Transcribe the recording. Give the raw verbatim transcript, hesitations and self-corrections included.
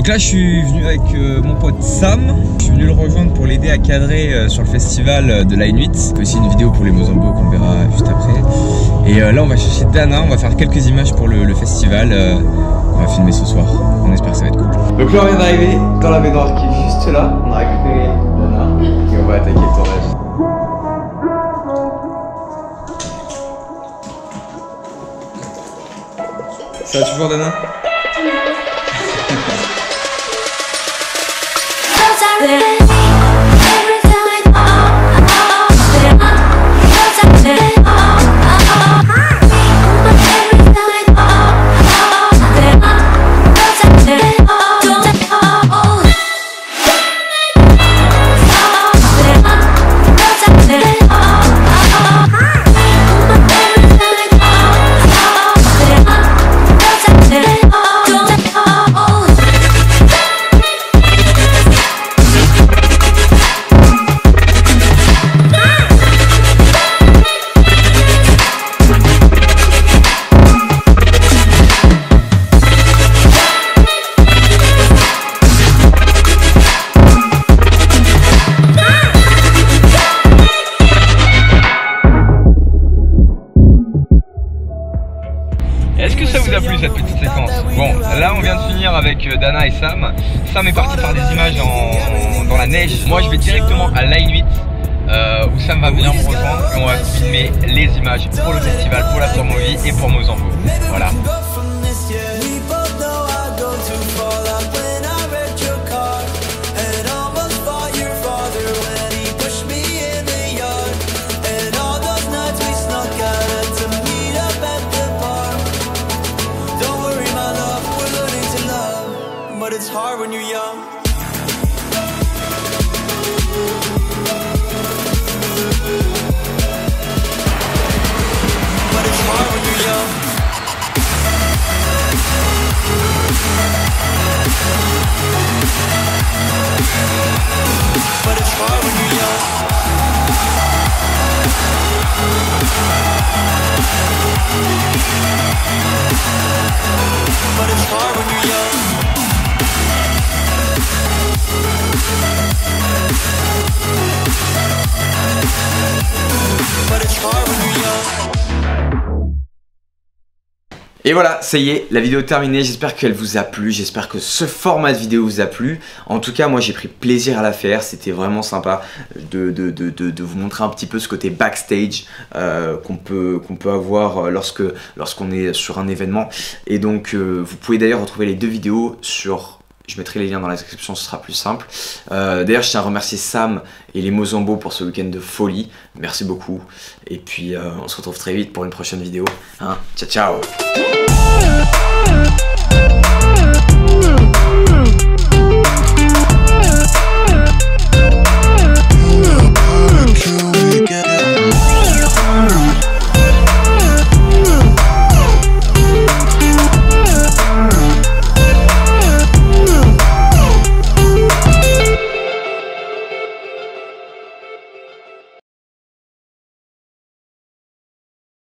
Donc là je suis venu avec euh, mon pote Sam. Je suis venu le rejoindre pour l'aider à cadrer euh, sur le festival de Line huit. C'est aussi une vidéo pour les Mozambo qu'on verra juste après. Et euh, là on va chercher Dana, on va faire quelques images pour le, le festival. euh, On va filmer ce soir, on espère que ça va être cool. Donc là on vient d'arriver dans la baignoire qui est juste là. On a récupéré Dana et on va attaquer le tournage. Ça va toujours Dana? Est-ce que ça vous a plu cette petite séquence? Bon, là on vient de finir avec Dana et Sam. Sam est parti faire des images en, dans la neige. Moi je vais directement à Line huit euh, où Sam va venir me rejoindre et on va filmer les images pour le festival, pour l'after movie et pour Mozambo. Voilà. But it's hard when you're young. But it's hard when you're young. But it's hard when you're young. But it's hard when you're young. Et voilà, ça y est, la vidéo est terminée, j'espère qu'elle vous a plu, j'espère que ce format de vidéo vous a plu. En tout cas, moi j'ai pris plaisir à la faire, c'était vraiment sympa de, de, de, de, de vous montrer un petit peu ce côté backstage euh, qu'on peut, qu'on peut avoir lorsque lorsqu'on est sur un événement. Et donc, euh, vous pouvez d'ailleurs retrouver les deux vidéos sur... Je mettrai les liens dans la description, ce sera plus simple. Euh, D'ailleurs, je tiens à remercier Sam et les Mozambo pour ce week-end de folie. Merci beaucoup. Et puis, euh, on se retrouve très vite pour une prochaine vidéo. Hein, ciao, ciao.